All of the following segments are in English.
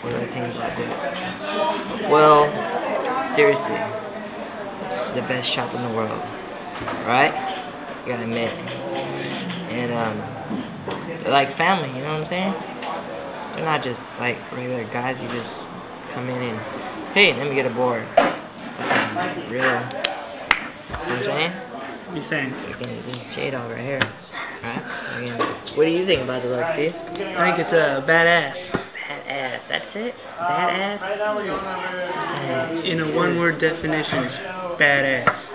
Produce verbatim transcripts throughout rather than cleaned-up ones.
What do I think about D L X S F? Well, seriously, it's the best shop in the world, right? You gotta admit. And um, they're like family, you know what I'm saying? They're not just like regular guys. You just come in and, hey, let me get a board. Fucking real. You know what I'm saying? What are you saying? This is J-Dog right here. Right? Again, what do you think about the look, Steve? I think it's a uh, badass. Badass, that's it? Badass? Okay. In a one-word definition, it's badass.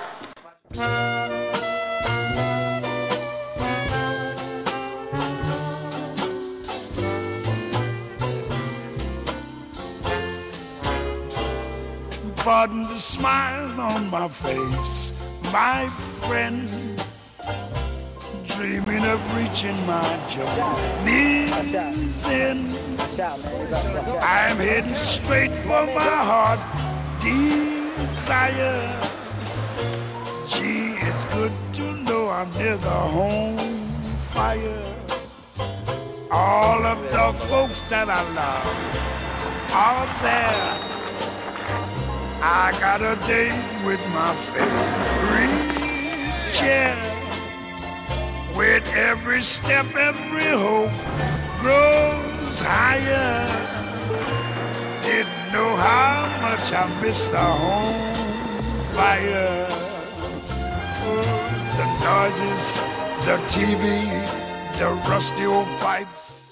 Pardon the smile on my face, my friend. Dreaming of reaching my journey's end. I'm heading straight for my heart's desire. Gee, it's good to know I'm near the home fire. All of the folks that I love are there. I got a date with my favorite chair. With every step, every hope grows higher. Didn't know how much I missed the home fire. Oh, the noises, the T V, the rusty old pipes.